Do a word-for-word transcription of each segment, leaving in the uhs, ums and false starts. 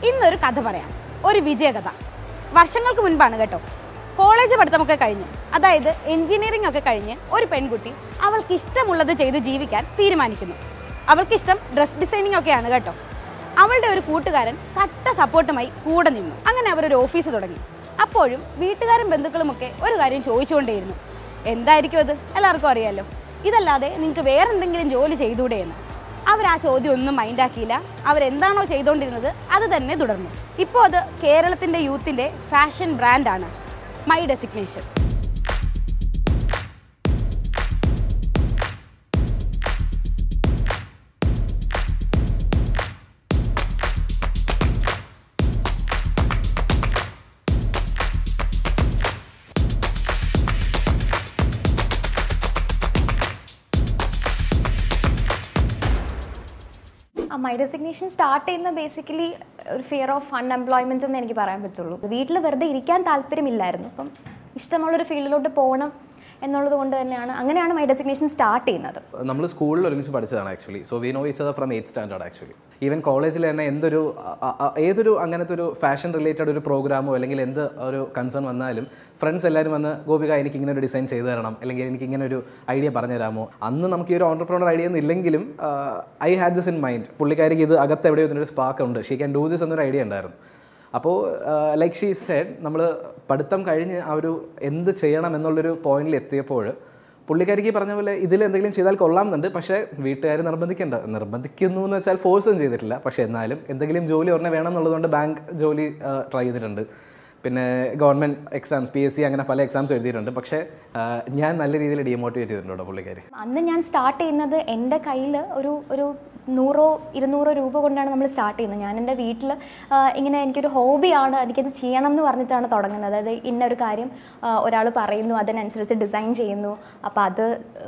ഇന്നൊരു കഥ പറയാം, ഒരു വിജയകഥ. വർഷങ്ങൾക്ക് മുൻപാണ് കേട്ടോ. കോളേജ് പഠിത്തമൊക്കെ കഴിഞ്ഞ്, അതായത് എൻജിനീയറിംഗ് ഒക്കെ കഴിഞ്ഞ് ഒരു പെൺകുട്ടി അവൾക്ക് ഇഷ്ടമുള്ളത് ചെയ്ത് ജീവിക്കാൻ തീരുമാനിക്കുന്നു. അവൾക്കിഷ്ടം ഡ്രസ് ഡിസൈനിങ് ഒക്കെയാണ് കേട്ടോ. അവളുടെ ഒരു കൂട്ടുകാരൻ കട്ട സപ്പോർട്ടുമായി കൂടെ നിന്നു. അങ്ങനെ അവരൊരു ഓഫീസ് തുടങ്ങി. അപ്പോഴും വീട്ടുകാരും ബന്ധുക്കളുമൊക്കെ ഒരു കാര്യം ചോദിച്ചുകൊണ്ടേയിരുന്നു. എന്തായിരിക്കും അത്? എല്ലാവർക്കും അറിയാമല്ലോ. ഇതല്ലാതെ നിങ്ങൾക്ക് വേറെന്തെങ്കിലും ജോലി ചെയ്തുകൂടെ എന്ന്. അവർ ആ ചോദ്യം ഒന്നും മൈൻഡാക്കിയില്ല. അവരെന്താണോ ചെയ്തുകൊണ്ടിരുന്നത് അത് തന്നെ തുടർന്നു. ഇപ്പോൾ അത് കേരളത്തിൻ്റെ യൂത്തിൻ്റെ ഫാഷൻ ബ്രാൻഡാണ് My Designation. My Designation start ചെയ്യുന്ന ബേസിക്കലി ഒരു ഫിയർ ഓഫ് അൺഎംപ്ലോയ്മെൻറ്റ് എന്ന് എനിക്ക് പറയാൻ പറ്റുള്ളൂ. വീട്ടിൽ വെറുതെ ഇരിക്കാൻ താല്പര്യമില്ലായിരുന്നു. അപ്പം ഇഷ്ടമുള്ളൊരു ഫീൽഡിലോട്ട് പോകണം എന്നുള്ളത് കൊണ്ട് തന്നെയാണ് അങ്ങനെയാണ് മൈ ഡെസിഗ്നേഷൻ സ്റ്റാർട്ട് ചെയ്യുന്നത്. നമ്മൾ സ്കൂളിൽ ഒരുമിച്ച് പഠിച്ചതാണ് actually. So we know each other from eighth standard actually. Even കോളേജിൽ തന്നെ എന്തൊരു ഏതൊരു അങ്ങനത്തെ ഒരു ഫാഷൻ റിലേറ്റഡ് ഒരു പ്രോഗ്രാമോ അല്ലെങ്കിൽ എന്ത് ഒരു കൺസേൺ വന്നാലും ഫ്രണ്ട്സ് എല്ലാവരും വന്ന് ഗോപിക എനിക്ക് ഇങ്ങനെ ഒരു ഡിസൈൻ ചെയ്തു തരണം, അല്ലെങ്കിൽ എനിക്ക് ഇങ്ങനെ ഒരു ഐഡിയ പറഞ്ഞു തരാമോ. അന്ന് നമുക്ക് ഈ ഒരു ഓണ്ടർപ്രണർ ഐഡിയ ഒന്നും ഇല്ലെങ്കിലും I had this in mind. പുള്ളിക്കാരിക്ക് ഇത് അകത്ത് എവിടെയോ ഇതിനൊരു സ്പാർക്ക് ഉണ്ട്, ഷീ ക്യാൻ ഡൂ ദിസ് എന്നൊരു ഐഡിയ ഉണ്ടായിരുന്നു. അപ്പോൾ ലൈക്ക് ഷീ സെഡ്, നമ്മൾ പഠിത്തം കഴിഞ്ഞ് ആ ഒരു എന്ത് ചെയ്യണം എന്നുള്ളൊരു പോയിന്റിൽ എത്തിയപ്പോൾ പുള്ളിക്കാരിക്ക് പറഞ്ഞ പോലെ ഇതിൽ എന്തെങ്കിലും ചെയ്താൽ കൊള്ളാമെന്നുണ്ട്. പക്ഷേ വീട്ടുകാർ നിർബന്ധിക്കേണ്ട നിർബന്ധിക്കുന്നു എന്ന് വെച്ചാൽ ഫോഴ്സൊന്നും ചെയ്തിട്ടില്ല. പക്ഷേ എന്നാലും എന്തെങ്കിലും ജോലി ഉടനെ വേണം എന്നുള്ളതുകൊണ്ട് ബാങ്ക് ജോലി ട്രൈ ചെയ്തിട്ടുണ്ട്. പിന്നെ government exams, P S C, അങ്ങനെ പല എക്സാംസ് എഴുതിയിട്ടുണ്ട്. പക്ഷേ ഞാൻ നല്ല രീതിയിൽ ഡീമോട്ടിവേറ്റ് ചെയ്തിട്ടുണ്ടോ പുള്ളിക്കാർ. അന്ന് ഞാൻ സ്റ്റാർട്ട് ചെയ്യുന്നത് എൻ്റെ കയ്യിൽ ഒരു ഒരു നൂറോ ഇരുന്നൂറോ രൂപ കൊണ്ടാണ് നമ്മൾ സ്റ്റാർട്ട് ചെയ്യുന്നത്. ഞാൻ എൻ്റെ വീട്ടിൽ ഇങ്ങനെ എനിക്കൊരു ഹോബിയാണ്, എനിക്കത് ചെയ്യണം എന്ന് പറഞ്ഞിട്ടാണ് തുടങ്ങുന്നത്. അതായത് ഇന്നൊരു കാര്യം ഒരാൾ പറയുന്നു, അതിനനുസരിച്ച് ഡിസൈൻ ചെയ്യുന്നു. അപ്പോൾ അത്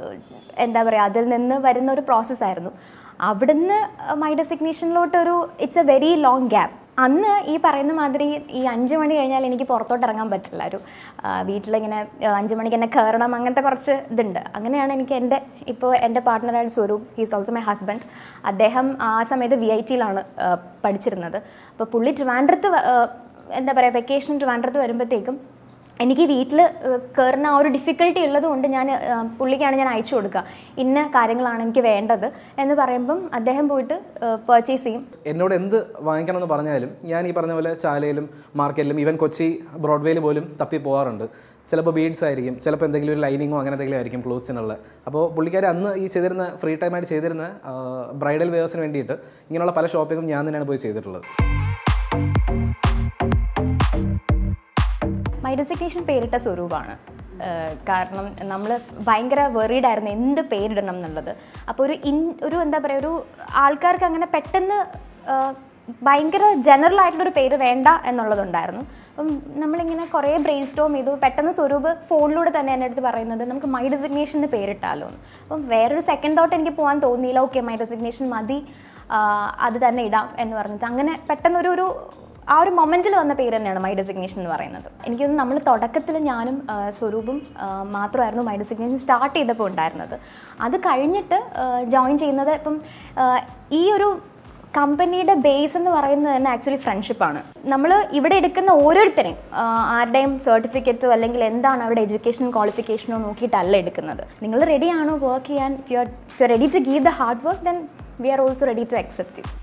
എന്താ പറയുക, അതിൽ നിന്ന് വരുന്ന ഒരു പ്രോസസ്സായിരുന്നു. അവിടുന്ന് മൈ ഡെസിഗ്നേഷനിലോട്ടൊരു it's a very long gap. അന്ന് ഈ പറയുന്ന മാതിരി ഈ അഞ്ച് മണി കഴിഞ്ഞാൽ എനിക്ക് പുറത്തോട്ട് ഇറങ്ങാൻ പറ്റില്ല. ഒരു വീട്ടിലിങ്ങനെ അഞ്ച് മണിക്ക് എന്നെ കയറണം, അങ്ങനത്തെ കുറച്ച് ഇതുണ്ട്. അങ്ങനെയാണ് എനിക്ക് എൻ്റെ ഇപ്പോൾ എൻ്റെ പാർട്ട്ണറായ Swaroop, he's also my husband. അദ്ദേഹം ആ സമയത്ത് വി ഐ ടിയിലാണ് പഠിച്ചിരുന്നത്. അപ്പോൾ പുള്ളി ട്രിവാൻഡ്രത്ത് എന്താ പറയുക വെക്കേഷൻ ട്രിവാൻഡ്രത്ത് വരുമ്പോഴത്തേക്കും എനിക്ക് വീട്ടിൽ കയറുന്ന ആ ഒരു ഡിഫിക്കൽട്ടി ഉള്ളത് കൊണ്ട് ഞാൻ പുള്ളിക്കാണ് ഞാൻ അയച്ചു കൊടുക്കുക, ഇന്ന കാര്യങ്ങളാണ് എനിക്ക് വേണ്ടത് എന്ന് പറയുമ്പം അദ്ദേഹം പോയിട്ട് പർച്ചേസ് ചെയ്യും. എന്നോട് എന്ത് വാങ്ങിക്കണം എന്ന് പറഞ്ഞാലും ഞാൻ ഈ പറഞ്ഞ പോലെ ചാലയിലും മാർക്കറ്റിലും ഈവൻ കൊച്ചി ബ്രോഡ്വേയിൽ പോലും തപ്പി പോകാറുണ്ട്. ചിലപ്പോൾ ബീഡ്സ് ആയിരിക്കും, ചിലപ്പോൾ എന്തെങ്കിലും ഒരു ലൈനിങ്ങോ അങ്ങനെ എന്തെങ്കിലും ആയിരിക്കും ക്ലോത്ത്സിനുള്ള. അപ്പോൾ പുള്ളിക്കാർ അന്ന് ഈ ചെയ്തിരുന്ന ഫ്രീ ടൈമായിട്ട് ചെയ്തിരുന്ന ബ്രൈഡൽ വെയേഴ്സിന് വേണ്ടിയിട്ട് ഇങ്ങനെയുള്ള പല ഷോപ്പിങ്ങും ഞാൻ തന്നെയാണ് പോയി ചെയ്തിട്ടുള്ളത്. മൈ ഡെസിഗ്നേഷൻ പേരിട്ട സ്വരൂപാണ്. കാരണം നമ്മൾ ഭയങ്കര വെറീഡായിരുന്നു എന്ത് പേരിടണം എന്നുള്ളത്. അപ്പോൾ ഒരു ഇൻ ഒരു എന്താ പറയുക, ഒരു ആൾക്കാർക്ക് അങ്ങനെ പെട്ടെന്ന് ഭയങ്കര ജനറൽ ആയിട്ടുള്ളൊരു പേര് വേണ്ട എന്നുള്ളതുണ്ടായിരുന്നു. അപ്പം നമ്മളിങ്ങനെ കുറേ ബ്രെയിൻ സ്റ്റോം ചെയ്തു. പെട്ടെന്ന് സ്വരൂപ് ഫോണിലൂടെ തന്നെ എൻ്റെ അടുത്ത് പറയുന്നത് നമുക്ക് മൈ ഡെസിഗ്നേഷൻ എന്ന് പേരിട്ടാലോ എന്ന്. അപ്പം വേറൊരു സെക്കൻഡ് തോട്ട് എനിക്ക് പോകാൻ തോന്നിയില്ല. ഓക്കെ, മൈ ഡെസിഗ്നേഷൻ മതി, അത് തന്നെ ഇടാം എന്ന് പറഞ്ഞിട്ട് അങ്ങനെ പെട്ടെന്നൊരു ഒരു ആ ഒരു മൊമെൻറ്റിൽ വന്ന പേര് തന്നെയാണ് മൈ ഡെസിഗ്നേഷൻ എന്ന് പറയുന്നത്. എനിക്കൊന്ന് നമ്മൾ തുടക്കത്തിൽ ഞാനും സ്വരൂപും മാത്രമായിരുന്നു മൈ ഡെസിഗ്നേഷൻ സ്റ്റാർട്ട് ചെയ്തപ്പോൾ ഉണ്ടായിരുന്നത്. അത് കഴിഞ്ഞിട്ട് ജോയിൻ ചെയ്യുന്നത് ഇപ്പം ഈ ഒരു കമ്പനിയുടെ ബേസ് എന്ന് പറയുന്നത് തന്നെ ആക്ച്വലി ഫ്രണ്ട്ഷിപ്പാണ്. നമ്മൾ ഇവിടെ എടുക്കുന്ന ഓരോരുത്തരെയും ആരുടെയും സർട്ടിഫിക്കറ്റോ അല്ലെങ്കിൽ എന്താണ് അവരുടെ എഡ്യൂക്കേഷൻ ക്വാളിഫിക്കേഷനോ നോക്കിയിട്ടല്ല എടുക്കുന്നത്. നിങ്ങൾ റെഡിയാണോ വർക്ക് ചെയ്യാൻ, if you are if you are ready to give the hard work, then we are also ready to accept you.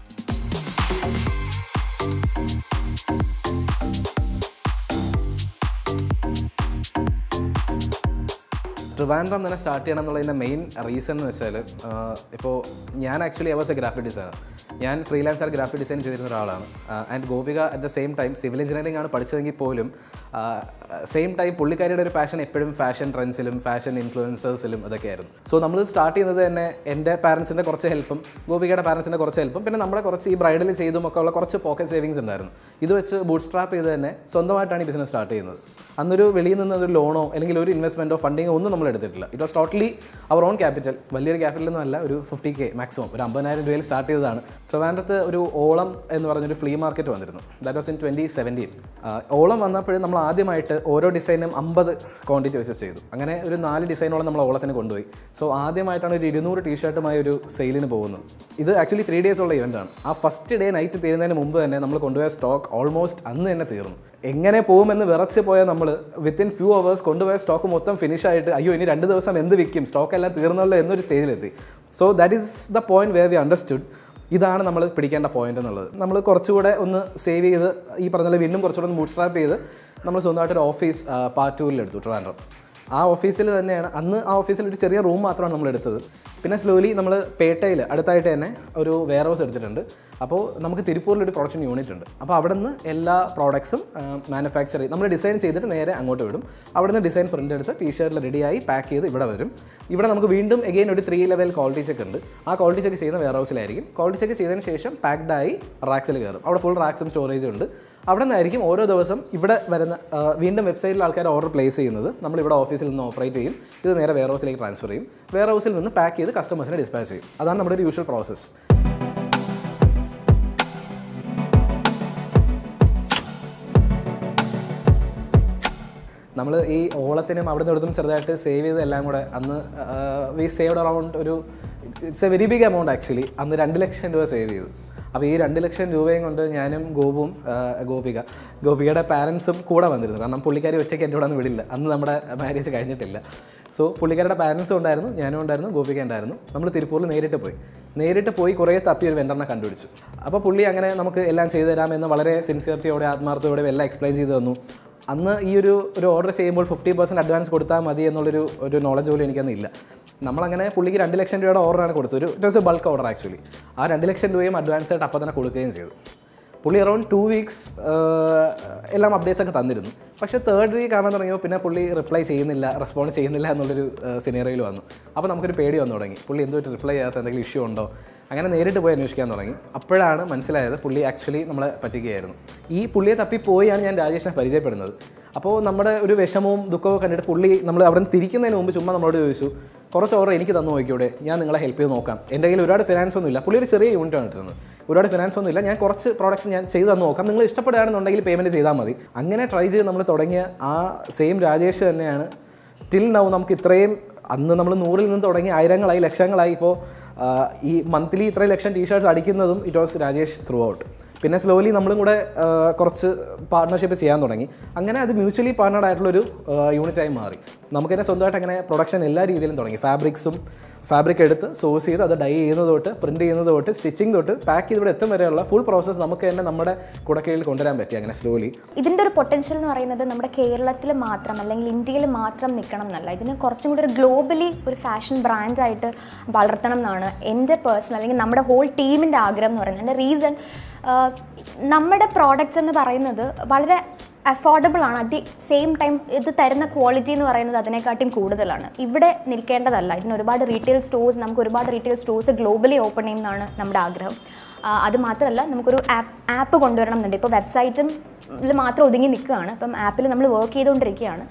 Trivandrum തന്നെ സ്റ്റാർട്ട് ചെയ്യണം എന്നുള്ളതിൻ്റെ മെയിൻ റീസൺ എന്ന് വെച്ചാൽ, ഇപ്പോൾ ഞാൻ actually I was a graphic designer. ഞാൻ ഫ്രീലാൻസർ ഗ്രാഫിക് ഡിസൈൻ ചെയ്തിരുന്ന ഒരാളാണ്. And Gopika at the same time civil engineering ആണ് പഠിച്ചതെങ്കിൽ പോലും സെയിം ടൈം പുള്ളിക്കാരിയുടെ ഒരു പാഷൻ എപ്പോഴും ഫാഷൻ ട്രെൻഡ്സിലും ഫാഷൻ ഇൻഫ്ലുവൻസേഴ്സിലും അതൊക്കെയായിരുന്നു. സോ നമ്മൾ സ്റ്റാർട്ട് ചെയ്യുന്നത് തന്നെ എൻ്റെ പാരൻസിൻ്റെ കുറച്ച് ഹെൽപ്പും ഗോപികയുടെ പാരൻസിൻ്റെ കുറച്ച് ഹെൽപ്പും പിന്നെ നമ്മുടെ കുറച്ച് ഈ ബ്രൈഡൽ ചെയ്തുമൊക്കെ ഉള്ള കുറച്ച് പോക്കറ്റ് സേവിങ്സ് ഉണ്ടായിരുന്നു. ഇത് വെച്ച് ബൂട്ട് സ്ട്രാപ്പ് ചെയ്ത് തന്നെ സ്വന്തമായിട്ടാണ് ഈ ബിസിനസ് സ്റ്റാർട്ട് ചെയ്യുന്നത്. അന്നൊരു വെളിയിൽ നിന്ന് ഒരു ലോണോ അല്ലെങ്കിൽ ഒരു ഇൻവെസ്റ്റ്മെൻറ്റോ ഫണ്ടിങ്ങോ ഒന്നും നമ്മൾ എടുത്തിട്ടില്ല. It was totally our own capital. വലിയൊരു ക്യാപിറ്റലൊന്നും അല്ല, ഒരു ഫിഫ്റ്റി കെ മാക്സിമം, ഒരു അമ്പതിനായിരം രൂപയിൽ സ്റ്റാർട്ട് ചെയ്തതാണ്. ട്രിവാൻഡ്രത്ത് ഒരു ഓളം എന്ന് പറഞ്ഞൊരു ഫ്ലീ മാർക്കറ്റ് വന്നിരുന്നു. That was in twenty seventeen. ഓളം വന്നപ്പോഴും നമ്മൾ ആദ്യമായിട്ട് ഓരോ ഡിസൈനും അമ്പത് ക്വാണ്ടിറ്റി വെച്ച് ചെയ്തു. അങ്ങനെ ഒരു നാല് ഡിസൈനോളം നമ്മൾ ഓളത്തിന് കൊണ്ടുപോയി. സോ ആദ്യമായിട്ടാണ് ഒരു ഇരുന്നൂറ് ടീഷർട്ടുമായി ഒരു സെയിലിന് പോകുന്നത്. ഇത് ആക്ച്വലി ത്രീ ഡേയ്സ് ഉള്ള ഇവൻ്റാണ്. ആ ഫസ്റ്റ് ഡേ നൈറ്റ് തീരുന്നതിന് മുമ്പ് തന്നെ നമ്മൾ കൊണ്ടുപോയ സ്റ്റോക്ക് ഓൾമോസ്റ്റ് അന്ന് തന്നെ തീർന്നു. എങ്ങനെ പോകുമെന്ന് വിറച്ച് പോയാൽ നമ്മൾ വിത്തിൻ ഫ്യൂ അവേഴ്സ് കൊണ്ടുപോയ സ്റ്റോക്ക് മൊത്തം ഫിനിഷ് ആയിട്ട് അയ്യോ ഇനി രണ്ട് ദിവസം എന്ത് വിൽക്കും, സ്റ്റോക്ക് എല്ലാം തീർന്നല്ലോ എന്നൊരു സ്റ്റേജിലെത്തി. So that is the point where we understood ഇതാണ് നമ്മൾ പിടിക്കേണ്ട പോയിന്റ് എന്നുള്ളത്. നമ്മൾ കുറച്ചുകൂടെ ഒന്ന് സേവ് ചെയ്ത് ഈ പറഞ്ഞ വീണ്ടും കുറച്ചുകൂടെ ഒന്ന് ബൂട്ട് സ്ട്രാപ്പ് ചെയ്ത് നമ്മൾ സ്വന്തമായിട്ടൊരു ഓഫീസ് പാറ്റൂരിൽ എടുത്തു, ട്രിവാൻഡ്രം. ആ ഓഫീസിൽ തന്നെയാണ് അന്ന് ആ ഓഫീസിൽ ഒരു ചെറിയ റൂം മാത്രമാണ് നമ്മൾ എടുത്തത്. പിന്നെ സ്ലോലി നമ്മൾ പേട്ടയിൽ അടുത്തായിട്ട് തന്നെ ഒരു വെയർ ഹൗസ് എടുത്തിട്ടുണ്ട്. അപ്പോൾ നമുക്ക് തിരുപ്പൂരിലൊരു പ്രൊഡക്ഷൻ യൂണിറ്റ് ഉണ്ട്. അപ്പോൾ അവിടെ നിന്ന് എല്ലാ പ്രോഡക്ട്സും മാനുഫാക്ചർ ചെയ്ത് നമ്മൾ ഡിസൈൻ ചെയ്തിട്ട് നേരെ അങ്ങോട്ട് വിടും. അവിടെ നിന്ന് ഡിസൈൻ പ്രിൻ്റ് എടുത്ത് ടീഷർട്ടിൽ റെഡിയായി പാക്ക് ചെയ്ത് ഇവിടെ വരും. ഇവിടെ നമുക്ക് വീണ്ടും എഗെയിൻ ഒരു ത്രീ ലെവൽ ക്വാളിറ്റി ചെക്ക് ഉണ്ട്. ആ ക്വാളിറ്റി ചെക്ക് ചെയ്യുന്ന വെയർ ഹൗസിലായിരിക്കും. ക്വാളിറ്റി ചെക്ക് ചെയ്തതിന് ശേഷം പാക്ഡായി റാക്സിൽ കയറും. അവിടെ ഫുൾ റാക്സും സ്റ്റോറേജും ഉണ്ട്. അവിടെ നിന്നായിരിക്കും ഓരോ ദിവസം ഇവിടെ വരുന്ന വീണ്ടും വെബ്സൈറ്റിൽ ആൾക്കാർ ഓർഡർ പ്ലേസ് ചെയ്യുന്നത്. നമ്മളിവിടെ ഓഫീസിൽ നിന്ന് ഓപ്പറേറ്റ് ചെയ്യും. ഇത് നേരെ വെയർ ഹൗസിലേക്ക് ട്രാൻസ്ഫർ ചെയ്യും. വെയർ ഹൗസിൽ നിന്ന് പാക്ക് ചെയ്ത് കസ്റ്റമേഴ്സിനെ ഡിസ്പാച്ച് ചെയ്യും. അതാണ് നമ്മുടെ ഒരു യൂഷ്വൽ പ്രോസസ്സ്. നമ്മൾ ഈ ഓളത്തിനും അവിടെ നിന്ന് ഇവിടുന്ന് ചെറുതായിട്ട് സേവ് ചെയ്തെല്ലാം കൂടെ അന്ന് വി സേവ്ഡ് അറൗണ്ട് ഒരു it's a very big amount actually. അന്ന് രണ്ട് ലക്ഷം രൂപ സേവ് ചെയ്തു. അപ്പോൾ ഈ രണ്ട് ലക്ഷം രൂപയും കൊണ്ട് ഞാനും ഗോപുവും ഗോപിക ഗോപികയുടെ പാരൻസും കൂടെ വന്നിരുന്നു. കാരണം പുള്ളിക്കാരി ഒറ്റയ്ക്ക് എൻ്റെ കൂടെ ഒന്നും വിടില്ല. അന്ന് നമ്മുടെ മാരേജ് കഴിഞ്ഞിട്ടില്ല. സോ പുള്ളിക്കാരുടെ പാരൻസും ഉണ്ടായിരുന്നു, ഞാനും ഉണ്ടായിരുന്നു, ഗോപിക ഉണ്ടായിരുന്നു. നമ്മൾ തിരുപ്പൂരിൽ നേരിട്ട് പോയി നേരിട്ട് പോയി കുറേ തപ്പി ഒരു വെണ്ടറിനെ കണ്ടുപിടിച്ചു. അപ്പോൾ പുള്ളി അങ്ങനെ നമുക്ക് എല്ലാം ചെയ്തു തരാമെന്ന് വളരെ സിൻസിയറിറ്റിയോടെ ആത്മാർത്ഥയോടെ എല്ലാം എക്സ്പ്ലെയിൻ ചെയ്ത് തന്നു. അന്ന് ഈ ഒരു ഒരു ഓർഡർ ചെയ്യുമ്പോൾ ഫിഫ്റ്റി പെർസെൻറ്റ് അഡ്വാൻസ് കൊടുത്താൽ മതി എന്നുള്ളൊരു ഒരു നോളജ് പോലും എനിക്കന്ന് ഇല്ല. നമ്മളങ്ങനെ പുള്ളിക്ക് രണ്ട് ലക്ഷം രൂപയുടെ ഓർഡറാണ് കൊടുത്തത്. ഒരു it was a bulk order actually. ആ രണ്ട് ലക്ഷം രൂപയും അഡ്വാൻസ് ആയിട്ട് അപ്പോൾ തന്നെ കൊടുക്കുകയും ചെയ്തു. പുള്ളി അറൗണ്ട് ടു വീക്സ് എല്ലാം അപ്ഡേറ്റ്സ് ഒക്കെ തന്നിരുന്നു. പക്ഷേ തേർഡ് വീക്ക് ആവാൻ തുടങ്ങിയപ്പോൾ പിന്നെ പുള്ളി റിപ്ലൈ ചെയ്യുന്നില്ല, റെസ്പോണ്ട് ചെയ്യുന്നില്ല എന്നുള്ളൊരു സിനേറിയോയിൽ വന്നു. അപ്പോൾ നമുക്കൊരു പേടി വന്നു തുടങ്ങി. പുള്ളി എന്തുമായിട്ട് റിപ്ലൈ ചെയ്യാത്ത എന്തെങ്കിലും ഇഷ്യൂ ഉണ്ടോ? അങ്ങനെ നേരിട്ട് പോയി അന്വേഷിക്കാൻ തുടങ്ങി. അപ്പോഴാണ് മനസ്സിലായത് പുള്ളി ആക്ച്വലി നമ്മളെ പറ്റിക്കുകയായിരുന്നു. ഈ പുള്ളിയെ തപ്പിപ്പോയാണ് ഞാൻ രാജേഷിനെ പരിചയപ്പെടുന്നത്. അപ്പോൾ നമ്മുടെ ഒരു വിഷമവും ദുഃഖവും കണ്ടിട്ട് പുള്ളി നമ്മൾ അവിടെ നിന്ന് തിരിക്കുന്നതിന് മുമ്പ് ചുമ്മാ നമ്മളോട് ചോദിച്ചു, കുറച്ച് ഓർഡർ എനിക്ക് തന്നു നോക്കിയോടെ, ഞാൻ നിങ്ങളെ ഹെൽപ്പ് ചെയ്ത് നോക്കാം. എൻ്റെ കയ്യിൽ ഒരുപാട് ഫിനാൻസ് ഒന്നും ഇല്ല. പുള്ളി ഒരു ചെറിയ യൂണിറ്റാണ് ഇട്ടിരുന്നത്. ഒരുപാട് ഫിനാൻസ് ഒന്നും ഇല്ല. ഞാൻ കുറച്ച് പ്രോഡക്റ്റ്സ് ഞാൻ ചെയ്ത് തന്നു നോക്കാം, നിങ്ങൾ ഇഷ്ടപ്പെടുകയാണെന്നുണ്ടെങ്കിൽ പേയ്മെൻറ്റ് ചെയ്താൽ മതി. അങ്ങനെ ട്രൈ ചെയ്ത് നമ്മൾ തുടങ്ങിയ ആ സെയിം രാജേഷ് തന്നെയാണ് ടിൽ നൗ നമുക്ക് ഇത്രയും. അന്ന് നമ്മൾ നൂറിൽ നിന്ന് തുടങ്ങി ആയിരങ്ങളായി ലക്ഷങ്ങളായി. ഇപ്പോൾ ഈ മന്ത്ലി ഇത്രയും ലക്ഷം ടീഷർട്ട്സ് അടിക്കുന്നതും it was Rajesh throughout. പിന്നെ സ്ലോലി നമ്മളും കൂടെ കുറച്ച് പാർട്ട്ണർഷിപ്പ് ചെയ്യാൻ തുടങ്ങി. അങ്ങനെ അത് മ്യൂച്വലി പാർട്ണർഡ് ആയിട്ടുള്ളൊരു യൂണിറ്റായി മാറി. നമുക്ക് തന്നെ സ്വന്തമായിട്ട് അങ്ങനെ പ്രൊഡക്ഷൻ എല്ലാ രീതിയിലും തുടങ്ങി. ഫാബ്രിക്സും ഫാബ്രിക് എടുത്ത് സോഴ്സ് ചെയ്ത് അത് ഡൈ ചെയ്യുന്നത് തൊട്ട് പ്രിൻറ്റ് ചെയ്യുന്നത് തൊട്ട് സ്റ്റിച്ചിങ് തൊട്ട് പാക്ക് ചെയ്ത് ഇവിടെ എത്തും വരെയുള്ള ഫുൾ പ്രോസസ്സ് നമുക്ക് തന്നെ നമ്മുടെ കുടക്കീഴിൽ കൊണ്ടുവരാൻ പറ്റി. അങ്ങനെ സ്ലോലി ഇതിൻ്റെ ഒരു പൊട്ടൻഷ്യൽ എന്ന് പറയുന്നത് നമ്മുടെ കേരളത്തിൽ മാത്രം അല്ലെങ്കിൽ ഇന്ത്യയിൽ മാത്രം നിൽക്കണം എന്നല്ല, ഇതിന് കുറച്ചും കൂടി ഒരു ഗ്ലോബലി ഒരു ഫാഷൻ ബ്രാൻഡായിട്ട് വളർത്തണം എന്നാണ് എൻ്റെ പേഴ്സണൽ അല്ലെങ്കിൽ നമ്മുടെ ഹോൾ ടീമിൻ്റെ ആഗ്രഹം എന്ന് പറയുന്നത്. എൻ്റെ റീസൺ നമ്മുടെ പ്രോഡക്റ്റ്സ് എന്ന് പറയുന്നത് വളരെ അഫോർഡബിൾ ആണ്. അറ്റ് ദി സെയിം ടൈം ഇത് തരുന്ന ക്വാളിറ്റി എന്ന് പറയുന്നത് അതിനെക്കാട്ടിയും കൂടുതലാണ്. ഇവിടെ നിൽക്കേണ്ടതല്ല. ഇതിന് ഒരുപാട് റീറ്റെയിൽ സ്റ്റോഴ്സ് നമുക്ക് ഒരുപാട് റീറ്റെയിൽ സ്റ്റോഴ്സ് ഗ്ലോബലി ഓപ്പൺ ചെയ്യുന്നതാണ് നമ്മുടെ ആഗ്രഹം. അത് മാത്രമല്ല നമുക്കൊരു ആപ്പ് ആപ്പ് കൊണ്ടുവരണം എന്നുണ്ട്. ഇപ്പോൾ വെബ്സൈറ്റും മാത്രം ഒതുങ്ങി നിൽക്കുകയാണ്. അപ്പം ആപ്പിൽ നമ്മൾ വർക്ക് ചെയ്തുകൊണ്ടിരിക്കുകയാണ്.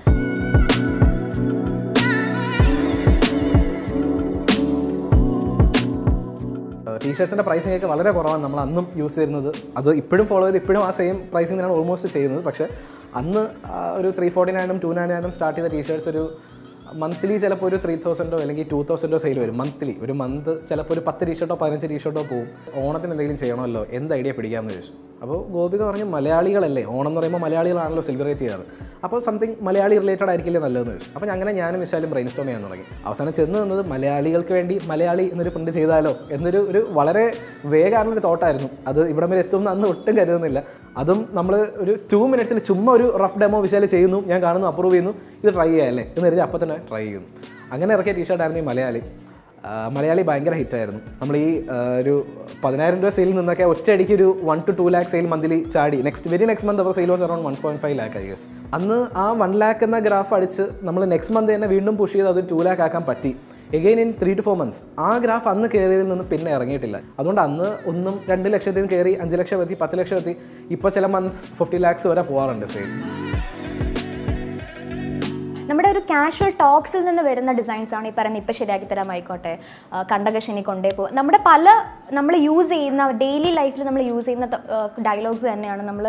ടീഷർട്സിൻ്റെ പ്രൈസിംഗ് ഒക്കെ വളരെ കുറവാണ് നമ്മൾ അന്നും യൂസ് ചെയ്യുന്നത്. അത് ഇപ്പോഴും ഫോളോ ചെയ്ത് ഇപ്പോഴും ആ സെയിം പ്രൈസിംഗ് തന്നെയാണ് ഓൾമോസ്റ്റ് ചെയ്യുന്നത്. പക്ഷേ അന്ന് ഒരു ത്രീ ഫോർട്ടി നയനും ടു നയൻ നയനും സ്റ്റാർട്ട് ചെയ്ത ടീഷർട്സ് ഒരു മന്ത്ലി ചിലപ്പോൾ ഒരു ത്രീ തൗസൻഡോ അല്ലെങ്കിൽ ടു തൗസൻഡോ സെയിൽ വരും. മന്ത്ലി ഒരു മന്ത് ചിലപ്പോൾ ഒരു പത്ത് ടീഷർട്ടോ പതിനഞ്ച് ടീഷർട്ടോ പോകും. ഓണത്തിന് എന്തെങ്കിലും ചെയ്യണമല്ലോ, എന്ത് ഐഡിയ പിടിക്കാമെന്ന് ചോദിച്ചു. അപ്പോൾ ഗോപിക പറഞ്ഞു, മലയാളികളല്ലേ, ഓണം എന്ന് പറയുമ്പോൾ മലയാളികളാണല്ലോ സെലിബ്രേറ്റ് ചെയ്യാറ്, അപ്പോൾ സംതിങ് മലയാളി റിലേറ്റഡ് ആയിരിക്കില്ലേ നല്ലതെന്ന് ചോദിച്ചു. അപ്പോൾ അങ്ങനെ ഞാനും വിശാലും ബ്രെയിൻ സ്റ്റോം ചെയ്യാൻ തുടങ്ങി. അവസാനം ചെന്ന് നിന്നത് മലയാളികൾക്ക് വേണ്ടി മലയാളി എന്നൊരു പ്രിൻറ്റ് ചെയ്താലോ എന്നൊരു ഒരു വളരെ വേഗമായിട്ടുള്ളൊരു തോട്ടായിരുന്നു. അത് ഇവിടെ വരെ എത്തുമെന്ന് അന്ന് ഒട്ടും കരുതുന്നില്ല. അതും നമ്മൾ ഒരു ടു മിനിറ്റ്സിൽ ചുമ്മാ ഒരു റഫ് ഡെമോ വിശാൽ ചെയ്യുന്നു, ഞാൻ കാണുന്നു, അപ്രൂവ് ചെയ്യുന്നു, ഇത് ട്രൈ ചെയ്യാമല്ലേ എന്ന് കരുതി അപ്പോൾ തന്നെ ട്രൈ ചെയ്യുന്നു. അങ്ങനെ ഇറക്കിയ ടീഷർട്ടായിരുന്നു ഈ മലയാളി. മലയാളി ഭയങ്കര ഹിറ്റായിരുന്നു. നമ്മൾ ഈ ഒരു പതിനായിരം രൂപ സെയിൽ നിന്നൊക്കെ ഒറ്റയടിക്ക് ഒരു one two two lakh sale monthly ചാടി. Next very next month our sale was around one point five lakh I guess. അന്ന് ആ വൺ ലാക്ക് എന്ന ഗ്രാഫ് അടിച്ച് നമ്മൾ നെക്സ്റ്റ് മന്ത് തന്നെ വീണ്ടും പുഷ് ചെയ്ത് അത് ടു ലാക്ക് ആക്കാൻ പറ്റി. Again in three two four months. ആ ഗ്രാഫ് അന്ന് കയറിയതിൽ നിന്ന് പിന്നെ ഇറങ്ങിയിട്ടില്ല. അതുകൊണ്ട് അന്ന് ഒന്നും രണ്ട് ലക്ഷത്തിൽ നിന്ന് കയറി അഞ്ച് ലക്ഷം എത്തി, പത്ത് ലക്ഷം എത്തി. ഇപ്പോൾ ചില മന്ത്സ് ഫിഫ്റ്റി ലാക്സ് വരെ പോകാറുണ്ട് സെയിൽ. നമ്മുടെ ഒരു കാഷ്വൽ ടോക്സിൽ നിന്ന് വരുന്ന ഡിസൈൻസ് ആണ് ഈ പറയുന്ന ഇപ്പം ശരിയാക്കി തരാമായിക്കോട്ടെ, കണ്ടകശനി കൊണ്ടേ പോകും. നമ്മുടെ പല നമ്മൾ യൂസ് ചെയ്യുന്ന ഡെയിലി ലൈഫിൽ നമ്മൾ യൂസ് ചെയ്യുന്ന ഡയലോഗ്സ് തന്നെയാണ് നമ്മൾ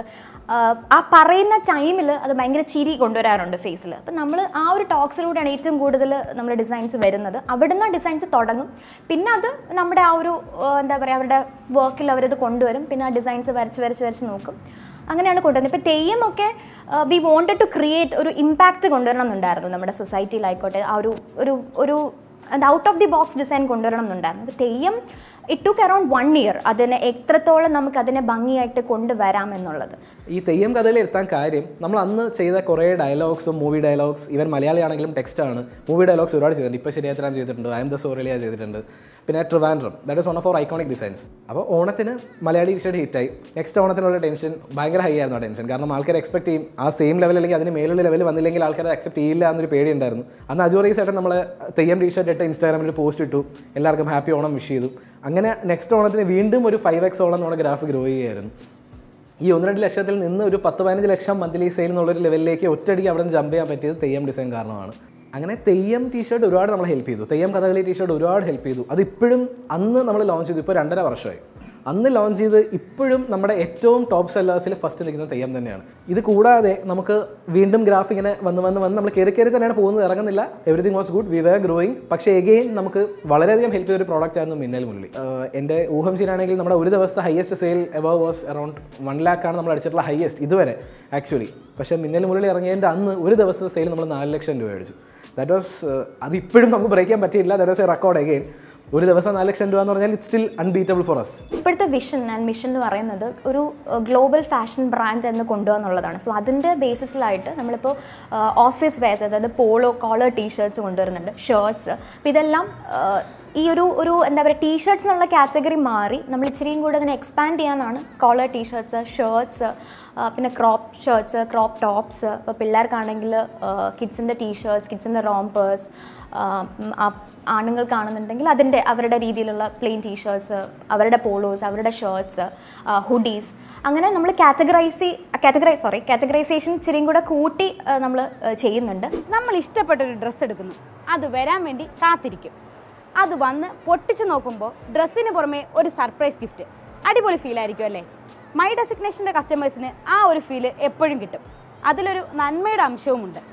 ആ പറയുന്ന ടൈമിൽ അത് ഭയങ്കര ചിരി കൊണ്ടുവരാറുണ്ട് ഫേസിൽ. അപ്പം നമ്മൾ ആ ഒരു ടോക്സിലൂടെയാണ് ഏറ്റവും കൂടുതൽ നമ്മുടെ ഡിസൈൻസ് വരുന്നത്. അവിടുന്ന് ഡിസൈൻസ് തുടങ്ങും, പിന്നെ അത് നമ്മുടെ ആ ഒരു എന്താ പറയുക അവരുടെ വർക്കിൽ അവരത് കൊണ്ടുവരും, പിന്നെ ആ ഡിസൈൻസ് വരച്ച് വരച്ച് വരച്ച് നോക്കും. അങ്ങനെയാണ് കൊണ്ടുവരുന്നത്. ഇപ്പോൾ തെയ്യമൊക്കെ വി വോണ്ടഡ് ടു ക്രിയേറ്റ് ഒരു ഇമ്പാക്റ്റ് കൊണ്ടുവരണം എന്നുണ്ടായിരുന്നു നമ്മുടെ സൊസൈറ്റിയിലായിക്കോട്ടെ. ആ ഒരു ഒരു ഒരു out of the box design കൊണ്ടുവരണം എന്നുണ്ടായിരുന്നു. അപ്പോൾ Theyyam it took around one year അതിനെ എത്രത്തോളം നമുക്ക് അതിനെ ഭംഗിയായിട്ട് കൊണ്ടുവരാം എന്നുള്ളത്. ഈ തെയ്യം കഥയിൽ എത്താൻ കാര്യം നമ്മൾ അന്ന് ചെയ്ത കുറേ ഡയലോഗ്സും മൂവി ഡയലോഗ്സ്, ഈവൻ മലയാളിയാണെങ്കിലും ടെക്സ്റ്റാണ്, മൂവി ഡയലോഗ്സ് ഒരുപാട് ചെയ്തിട്ടുണ്ട്. ഇപ്പോൾ ശരിയാത്തരാൻ ചെയ്തിട്ടുണ്ട്, ഐ എം ദ സോറിലിയ ചെയ്തിട്ടുണ്ട്, പിന്നെ Trivandrum, that is one of our iconic designs. അപ്പോൾ ഓണത്തിന് മലയാളി ടീഷർട്ട് ഹിറ്റായി. നെക്സ്റ്റ് ഓണത്തിനുള്ള ടെൻഷൻ ഭയങ്കര ഹൈ ആയിരുന്നു. ആ ടെൻഷൻ കാരണം ആൾക്കാർ എക്സ്പെക്ട് ചെയ്യും ആ സെയിം ലെവൽ അല്ലെങ്കിൽ അതിന് മേലുള്ള ലെവൽ വന്നില്ലെങ്കിൽ ആൾക്കാർ അക്സെപ്റ്റ് ചെയ്യില്ല എന്നൊരു പേടി ഉണ്ടായിരുന്നു. അന്ന് അജോറീസ് ആയിട്ട് നമ്മൾ തെയ്യം ടീഷർട്ട് ഇട്ട് ഇൻസ്റ്റാഗ്രാമിൽ പോസ്റ്റ് ഇട്ടു, എല്ലാവർക്കും ഹാപ്പി ഓണം വിഷ് ചെയ്തു. അങ്ങനെ നെക്സ്റ്റ് ഓണത്തിന് വീണ്ടും ഒരു ഫൈവ് എക്സ് ഓളം നമ്മുടെ ഗ്രാഫ് ഗ്രോ ചെയ്യുകയായിരുന്നു. ഈ ഒന്ന് രണ്ട് ലക്ഷത്തിൽ നിന്ന് ഒരു പത്ത് പതിനഞ്ച് ലക്ഷം മന്ത്ലി സെയിൽ എന്നുള്ളൊരു ലെവലിലേക്ക് ഒറ്റയടിക്ക് അവിടെ നിന്ന് ജമ്പ് ചെയ്യാൻ പറ്റിയത് തെയ്യം ഡിസൈൻ കാരണമാണ്. അങ്ങനെ തെയ്യം ടീഷർട്ട് ഒരുപാട് നമ്മൾ ഹെൽപ്പ് ചെയ്തു. തെയ്യം കഥകളി ടീഷർട്ട് ഒരുപാട് ഹെൽപ്പ് ചെയ്തു. അതിപ്പോഴും അന്ന് നമ്മൾ ലോഞ്ച് ചെയ്തു, ഇപ്പോൾ രണ്ടര വർഷമായി. അന്ന് ലോഞ്ച് ചെയ്ത് ഇപ്പോഴും നമ്മുടെ ഏറ്റവും ടോപ്പ് സെല്ലേഴ്സിൽ ഫസ്റ്റ് നിൽക്കുന്ന തെയ്യം തന്നെയാണ്. ഇത് കൂടാതെ നമുക്ക് വീണ്ടും ഗ്രാഫ് ഇങ്ങനെ വന്ന് വന്ന് വന്ന് നമ്മൾ കയറി കയറി തന്നെയാണ് പോകുന്നത്, ഇറങ്ങുന്നില്ല. Everything was good, we were growing. പക്ഷേ എഗെയിൻ നമുക്ക് വളരെയധികം ഹെൽപ്പ് ചെയ്തൊരു പ്രോഡക്റ്റ് ആയിരുന്നു മിന്നൽ മുരളി. എൻ്റെ ഊഹം ശരിയാണെങ്കിൽ നമ്മുടെ ഒരു ദിവസത്തെ highest sale ever was around one ലാക്കാണ് നമ്മൾ അടിച്ചിട്ടുള്ള ഹയസ്റ്റ് ഇതുവരെ ആക്ച്വലി. പക്ഷേ മിന്നൽ മുരളി ഇറങ്ങിയതിൻ്റെ അന്ന് ഒരു ദിവസത്തെ സെയിൽ നമ്മൾ നാല് ലക്ഷം രൂപ അടിച്ചു. ദാറ്റ് വാസ് അത് ഇപ്പോഴും നമുക്ക് ബ്രേക്ക് ചെയ്യാൻ പറ്റിയില്ല. That was a record again. ഒരു ദിവസം നാല് ലക്ഷം രൂപ എന്ന് പറഞ്ഞാൽ it still unbeatable for us. ഇപ്പോഴത്തെ വിഷൻ ആൻഡ് മിഷൻ എന്ന് പറയുന്നത് ഒരു ഗ്ലോബൽ ഫാഷൻ ബ്രാൻഡ് എന്ന് കൊണ്ടുവന്നുള്ളതാണ്. സോ അതിൻ്റെ ബേസിസിലായിട്ട് നമ്മളിപ്പോൾ ഓഫീസ് വെയർസ്, അതായത് പോളോ കോളർ ടീഷർട്ട്സ് കൊണ്ടുവരുന്നുണ്ട്, ഷർട്ട്സ്. അപ്പോൾ ഇതെല്ലാം ഈ ഒരു ഒരു എന്താ പറയുക ടീഷർട്ട്സ് എന്നുള്ള കാറ്റഗറി മാറി നമ്മൾ ഇച്ചിരിയും കൂടെ അതിനെ എക്സ്പാൻഡ് ചെയ്യാനാണ് കോളർ ടീഷർട്ട്സ്, ഷർട്ട്സ്, പിന്നെ ക്രോപ്പ് ഷർട്ട്സ്, ക്രോപ്പ് ടോപ്സ്. ഇപ്പോൾ പിള്ളേർക്കാണെങ്കിൽ കിഡ്സിൻ്റെ ടീഷർട്ട്സ്, കിഡ്സിൻ്റെ റോംപേഴ്സ്, ആണുങ്ങൾക്കാണെന്നുണ്ടെങ്കിൽ അതിൻ്റെ അവരുടെ രീതിയിലുള്ള പ്ലെയിൻ ടീഷർട്ട്സ്, അവരുടെ പോളോസ്, അവരുടെ ഷർട്ട്സ്, ഹുഡീസ്. അങ്ങനെ നമ്മൾ കാറ്റഗറൈസി കാറ്റഗറൈ സോറി കാറ്റഗറൈസേഷൻ ഇച്ചിരിയും കൂടെ കൂട്ടി നമ്മൾ ചെയ്യുന്നുണ്ട്. നമ്മൾ ഇഷ്ടപ്പെട്ടൊരു ഡ്രസ്സ് എടുക്കുന്നു, അത് വരാൻ വേണ്ടി കാത്തിരിക്കും. അത് വന്ന് പൊട്ടിച്ച് നോക്കുമ്പോൾ ഡ്രസ്സിന് പുറമെ ഒരു സർപ്രൈസ് ഗിഫ്റ്റ്. അടിപൊളി ഫീലായിരിക്കും അല്ലേ? മൈ ഡെസിഗ്നേഷൻ്റെ കസ്റ്റമേഴ്സിന് ആ ഒരു ഫീല് എപ്പോഴും കിട്ടും. അതിലൊരു നന്മയുടെ അംശവുമുണ്ട്.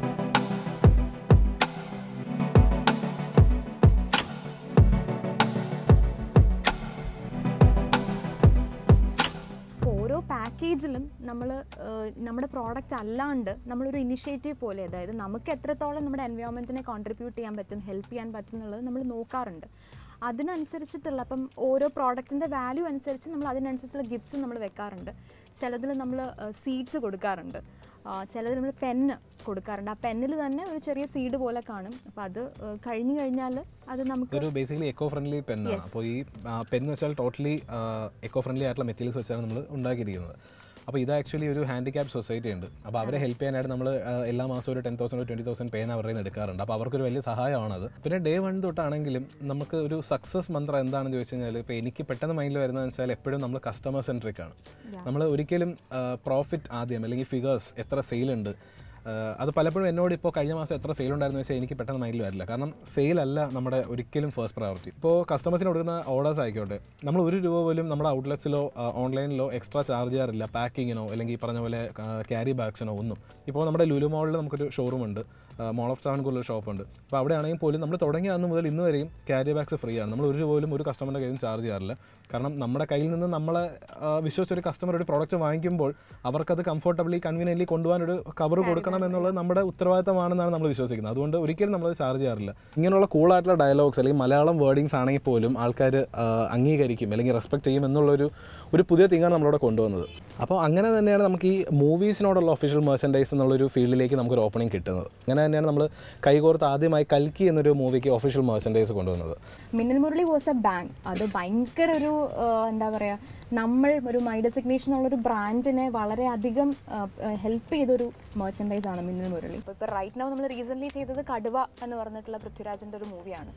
പാക്കേജിലും നമ്മൾ നമ്മുടെ പ്രോഡക്റ്റ് അല്ലാണ്ട് നമ്മളൊരു ഇനിഷ്യേറ്റീവ് പോലെ, അതായത് നമുക്ക് എത്രത്തോളം നമ്മുടെ എൻവയോൺമെൻറ്റിനെ കോൺട്രിബ്യൂട്ട് ചെയ്യാൻ പറ്റും, ഹെൽപ്പ് ചെയ്യാൻ പറ്റും എന്നുള്ളത് നമ്മൾ നോക്കാറുണ്ട്. അതിനനുസരിച്ചിട്ടുള്ള അപ്പം ഓരോ പ്രോഡക്റ്റിൻ്റെ വാല്യൂ അനുസരിച്ച് നമ്മൾ അതിനനുസരിച്ചുള്ള ഗിഫ്റ്റ്സ് നമ്മൾ വെക്കാറുണ്ട്. ചിലതിൽ നമ്മൾ സീഡ്സ് കൊടുക്കാറുണ്ട്, ചിലതിൽ നമ്മൾ പെന്ന് കൊടുക്കാറുണ്ട്. ആ പെന്നിൽ തന്നെ ഒരു ചെറിയ സീഡ് പോലെ കാണും. അപ്പോൾ അത് കഴിഞ്ഞു കഴിഞ്ഞാൽ അത് നമുക്ക് ഒരു ബേസിക്കലി എക്കോ ഫ്രണ്ട്ലി പെന്നാണ്. അപ്പോൾ ഈ പെന്ന് വെച്ചാൽ ടോട്ടലി എക്കോ ഫ്രണ്ട്ലി ആയിട്ടുള്ള മെറ്റീരിയൽസ് വെച്ചാണ് നമ്മൾ ഉണ്ടാക്കിയിരിക്കുന്നത്. അപ്പോൾ ഇത് ആക്ച്വലി ഒരു ഹാൻഡിക്യാപ്പ് സൊസൈറ്റി ഉണ്ട്. അപ്പോൾ അവരെ ഹെൽപ്പ് ചെയ്യാനായിട്ട് നമ്മൾ എല്ലാ മാസവും ഒരു ടെൻ തൗസൻഡ് ട്വൻറ്റി തൗസൻഡ് പേന അവരുടെ നിന്ന് എടുക്കാറുണ്ട്. അപ്പോൾ അവർക്കൊരു വലിയ സഹായമാണത്. പിന്നെ ഡേ വൺ തൊട്ടാണെങ്കിലും നമുക്ക് ഒരു സക്സസ് മന്ത്രം എന്താണെന്ന് ചോദിച്ചു കഴിഞ്ഞാൽ, ഇപ്പോൾ എനിക്ക് പെട്ടെന്ന് മൈൻഡിൽ വരുന്നതെന്ന് വെച്ചാൽ എപ്പോഴും നമ്മൾ കസ്റ്റമർ സെൻട്രിക് ആണ്. നമ്മൾ ഒരിക്കലും പ്രോഫിറ്റ് ആദ്യം അല്ലെങ്കിൽ ഫിഗേഴ്സ് എത്ര സെയിലുണ്ട്, അത് പലപ്പോഴും എന്നോട് ഇപ്പോൾ കഴിഞ്ഞ മാസം എത്ര സെയിൽ ഉണ്ടായിരുന്നു വെച്ചാൽ എനിക്ക് പെട്ടെന്ന് മൈൻഡിൽ വരില്ല. കാരണം സെയിലല്ല നമ്മുടെ ഒരിക്കലും ഫസ്റ്റ് പ്രയോറിറ്റി. ഇപ്പോൾ കസ്റ്റമേഴ്സിന് കൊടുക്കുന്ന ഓർഡേഴ്സ് ആയിക്കോട്ടെ, നമ്മൾ ഒരു രൂപ പോലും നമ്മുടെ ഔട്ട്ലെറ്റ്സിലോ ഓൺലൈനിലോ എക്സ്ട്രാ ചാർജ് ചെയ്യാറില്ല പാക്കിങ്ങിനോ അല്ലെങ്കിൽ ഈ പറഞ്ഞ പോലെ ക്യാരി ബാഗ്സിനോ ഒന്നും. ഇപ്പോൾ നമ്മുടെ ലുലു മോളിൽ നമുക്കൊരു ഷോറൂം ഉണ്ട്, മോൾ ഓഫ് ട്രാവൻകൂറിൽ ഷോപ്പുണ്ട്. അപ്പോൾ അവിടെ ആണെങ്കിൽ പോലും നമ്മൾ തുടങ്ങിയ അന്ന് മുതൽ ഇന്ന് വരെയും ക്യാരി ബാഗ്സ് ഫ്രീ ആണ്. നമ്മൾ ഒരു രൂപ പോലും ഒരു കസ്റ്റമറിൻ്റെ കയ്യിൽ നിന്ന് ചാർജ് ചെയ്യാറില്ല. കാരണം നമ്മുടെ കയ്യിൽ നിന്ന് നമ്മളെ വിശ്വസിച്ചൊരു കസ്റ്റമർ ഒരു പ്രോഡക്റ്റ് വാങ്ങിക്കുമ്പോൾ അവർക്കത് കംഫർട്ടബിളി കൺവീനിയൻ്റ്ലി കൊണ്ടുപോകാനൊരു കവർ കൊടുക്കണം എന്നുള്ളത് നമ്മുടെ ഉത്തരവാദിത്തമാണെന്നാണ് നമ്മൾ വിശ്വസിക്കുന്നത്. അതുകൊണ്ട് ഒരിക്കലും നമ്മളത് ചാർജ് ചെയ്യാറില്ല. ഇങ്ങനെയുള്ള കൂളായിട്ടുള്ള ഡയലോഗ്സ് അല്ലെങ്കിൽ മലയാളം വേർഡിങ്സ് ആണെങ്കിൽ പോലും ആൾക്കാർ അംഗീകരിക്കും അല്ലെങ്കിൽ റെസ്പെക്ട് ചെയ്യും എന്നുള്ളൊരു ഒരു പുതിയ തിങ്ങാണ് നമ്മളിവിടെ കൊണ്ടുവന്നത്. അപ്പോൾ അങ്ങനെ തന്നെയാണ് നമുക്ക് ഈ മൂവീസിനോടുള്ള ഒഫീഷ്യൽ മെർച്ചൻഡൈസ് എന്നുള്ളൊരു ഫീൽഡിലേക്ക് നമുക്കൊരു ഓപ്പണിംഗ് കിട്ടുന്നത്. അങ്ങനെ തന്നെയാണ് നമ്മൾ കൈകോർത്ത് ആദ്യമായി കൽക്കി എന്നൊരു മൂവിക്ക് ഒഫീഷ്യൽ മെർച്ചൻഡൈസ് കൊണ്ടുവന്നത്. Minnal Murali was A bang. അത് ഭയങ്കര ഒരു എന്താ പറയുക, നമ്മൾ ഒരു മൈ ഡെസിഗ്നേഷൻ ഉള്ളൊരു ബ്രാൻഡിനെ വളരെയധികം ഹെൽപ്പ് ചെയ്തൊരു മെർച്ചൻഡൈസ് ആണ് മിന്നൽ മുരളി. ഇപ്പോൾ ഇപ്പോൾ റൈറ്റ് നൗ നമ്മൾ റീസെൻ്റ്ലി ചെയ്തത് കടുവ എന്ന് പറഞ്ഞിട്ടുള്ള പൃഥ്വിരാജിൻ്റെ ഒരു മൂവിയാണ്.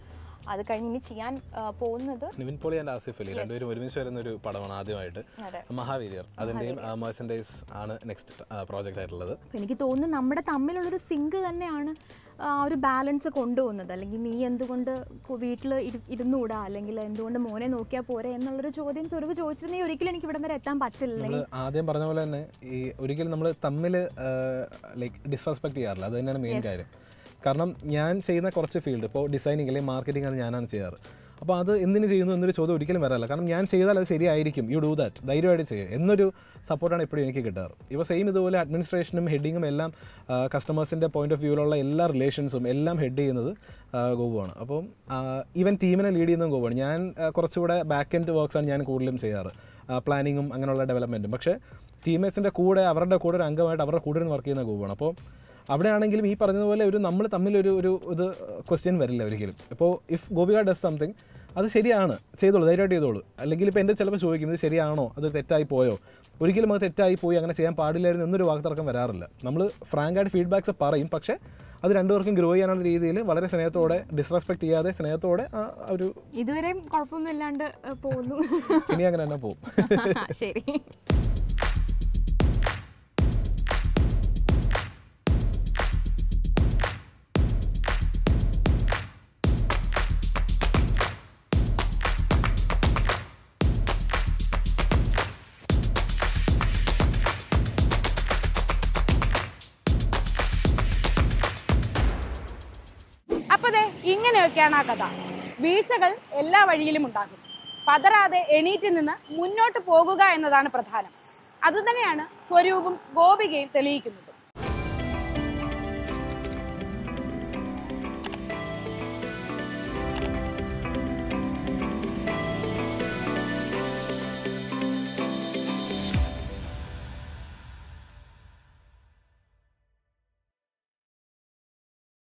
അത് കഴിഞ്ഞ് ഇനി ചെയ്യാൻ പോകുന്നത് നിവിൻ പോളി ആൻഡ് ആസിഫ് അലി രണ്ടുപേരും ഒരുമിച്ച് വരുന്ന ഒരു പടമാണ് ആദ്യമായിട്ട്, മഹാവീര്യർ. അതിന്റെയും മെർച്ചൻഡൈസ് ആണ് നെക്സ്റ്റ് പ്രോജക്റ്റ് ആയിട്ടുള്ളത്. എനിക്ക് തോന്നുന്നു നമ്മുടെ തമ്മിലുള്ളൊരു സിങ്ക് തന്നെയാണ് ആ ഒരു ബാലൻസ് കൊണ്ടുപോകുന്നത്. അല്ലെങ്കിൽ നീ എന്തുകൊണ്ട് വീട്ടിൽ ഇരുന്നുകൂടാ, അല്ലെങ്കിൽ എന്തുകൊണ്ട് മോനെ നോക്കിയാൽ പോരെ എന്നുള്ളൊരു ചോദ്യം സ്വരൂപ് ചോദിച്ചിട്ടുണ്ടെങ്കിൽ ഒരിക്കലും എനിക്ക് ഇവിടം വരെ എത്താൻ പറ്റില്ല. ആദ്യം പറഞ്ഞ പോലെ തന്നെ ഈ ഒരിക്കലും നമ്മൾ തമ്മിൽ ലൈക്ക് ഡിസ്റെസ്പെക്ട് ചെയ്യാറില്ല. അത് തന്നെയാണ് മെയിൻ കാര്യം. കാരണം ഞാൻ ചെയ്യുന്ന കുറച്ച് ഫീൽഡ് ഇപ്പോൾ ഡിസൈനിങ് അല്ലെങ്കിൽ മാർക്കറ്റിംഗ് ആണ് ഞാനാണ് ചെയ്യാറ്. അപ്പോൾ അത് എന്തിനു ചെയ്യുന്നു എന്നൊരു ചോദ്യം ഒരിക്കലും വരാറില്ല. കാരണം ഞാൻ ചെയ്താൽ അത് ശരിയായിരിക്കും, യു ഡൂ ദാറ്റ്, ധൈര്യമായിട്ട് ചെയ്യുക എന്നൊരു സപ്പോർട്ടാണ് എപ്പോഴും എനിക്ക് കിട്ടാറ്. ഇപ്പോൾ സെയിം ഇതുപോലെ അഡ്മിനിസ്ട്രേഷനും ഹെഡിങ്ങും എല്ലാം കസ്റ്റമേഴ്സിൻ്റെ പോയിന്റ് ഓഫ് വ്യൂവിലുള്ള എല്ലാ റിലേഷൻസും എല്ലാം ഹെഡ് ചെയ്യുന്നത് ഗോപുവാണ്. അപ്പം ഈവൻ ടീമിനെ ലീഡ് ചെയ്യുന്നതും ഗോപുവാണ്. ഞാൻ കുറച്ചുകൂടെ ബാക്ക് എൻഡ് വർക്ക്സാണ് ഞാൻ കൂടുതലും ചെയ്യാറ്, പ്ലാനിങ്ങും അങ്ങനെയുള്ള ഡെവലപ്മെൻറ്റും. പക്ഷേ ടീംമേറ്റ്സിൻ്റെ കൂടെ അവരുടെ കൂടെ ഒരു അംഗമായിട്ട് അവരുടെ കൂടെ വർക്ക് ചെയ്യുന്ന ഗോപുവാണ്. അപ്പോൾ അവിടെ ആണെങ്കിലും ഈ പറഞ്ഞതുപോലെ ഒരു നമ്മൾ തമ്മിലൊരു ഒരു ഇത് ക്വസ്റ്റ്യൻ വരില്ല ഒരിക്കലും. ഇപ്പോൾ ഇഫ് ഗോപിക ഡസ് സംതിങ് അത് ശരിയാണ്, ചെയ്തോളൂ, ധൈര്യമായിട്ട് ചെയ്തോളൂ. അല്ലെങ്കിൽ ഇപ്പോൾ എൻ്റെ ചിലപ്പോൾ ചോദിക്കും ഇത് ശരിയാണോ, അത് തെറ്റായി പോയോ, ഒരിക്കലും അത് തെറ്റായി പോയി അങ്ങനെ ചെയ്യാൻ പാടില്ലായിരുന്നു എന്നൊരു വാക്തർക്കം വരാറില്ല. നമ്മൾ ഫ്രാങ്കായിട്ട് ഫീഡ്ബാക്ക്സ് പറയും, പക്ഷേ അത് രണ്ടുപേർക്കും ഗ്രോ ചെയ്യാനുള്ള രീതിയിൽ വളരെ സ്നേഹത്തോടെ, ഡിസ്റെസ്പെക്ട് ചെയ്യാതെ സ്നേഹത്തോടെ ഒരു ഇതുവരെയും കുഴപ്പമൊന്നും ഇല്ലാണ്ട് പോകുന്നു. ഇനി അങ്ങനെ തന്നെ പോകും. ശരി. അപ്പോൾ ദേ ഇങ്ങനെയൊക്കെയാണ് ആ കഥ. വീഴ്ചകൾ എല്ലാ വഴിയിലും ഉണ്ടാകും. പതറാതെ എണീറ്റ് നിന്ന് മുന്നോട്ട് പോകുക എന്നതാണ് പ്രധാനം. അതുതന്നെയാണ് സ്വരൂപും ഗോപികയും തെളിയിക്കുന്നത്.